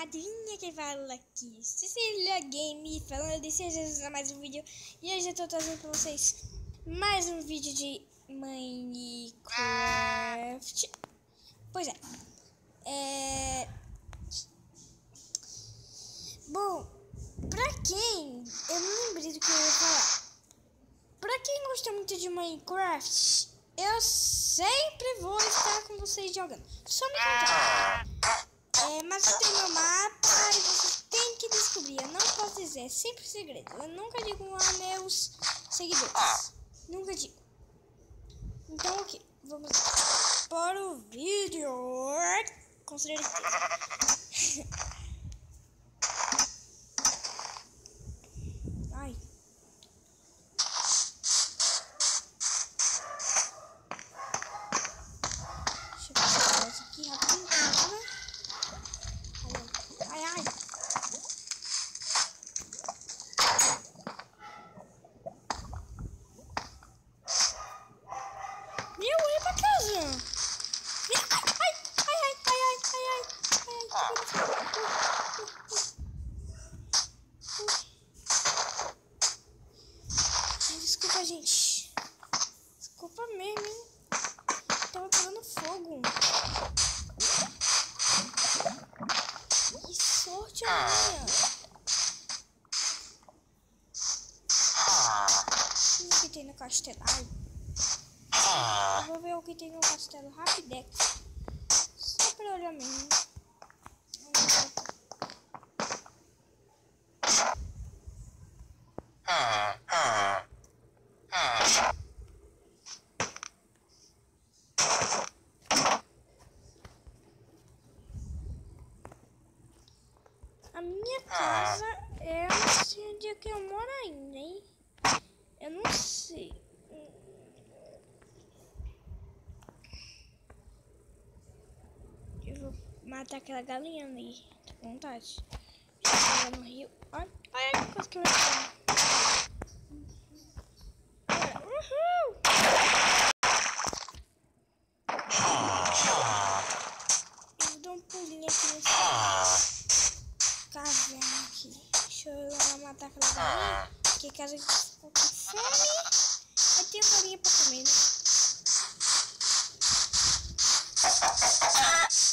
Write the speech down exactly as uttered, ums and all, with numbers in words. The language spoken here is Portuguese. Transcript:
Adivinha quem fala aqui? Cecília Game, falando de seja mais um vídeo. E hoje eu tô trazendo pra vocês mais um vídeo de Minecraft. Pois é. É... Bom, pra quem... Eu não lembrei do que eu ia falar. Pra quem gosta muito de Minecraft, eu sempre vou estar com vocês jogando. Só me contar. É, mas eu tenho meu mapa e vocês têm que descobrir. Eu não posso dizer, é sempre segredo. Eu nunca digo a meus seguidores. Nunca digo. Então, ok. Vamos para o vídeo. Com certeza. Ai. Deixa eu pegar isso aqui rapidinho. Ai, ai. Meu, vai pra casa. Ai, ai, ai, ai, ai, ai, ai, ai, ai. Desculpa, gente. Desculpa mesmo, hein? Tava pegando fogo. Que sorte a minha. O que tem no castelo? Ai. Eu vou ver o que tem no castelo rapidex. Só pra olhar mesmo. A minha casa é assim onde é que eu moro ainda, hein? Eu não sei. Eu vou matar aquela galinha ali. Tô com vontade. Jogar no rio. Olha, olha que coisa que eu vou fazer. Uhul! Eu dou um pulinho aqui nesse caverna aqui. Deixa eu ir lá matar aquela galinha. Porque caso a gente ficou com fome, vai ter galinha pra comer, né?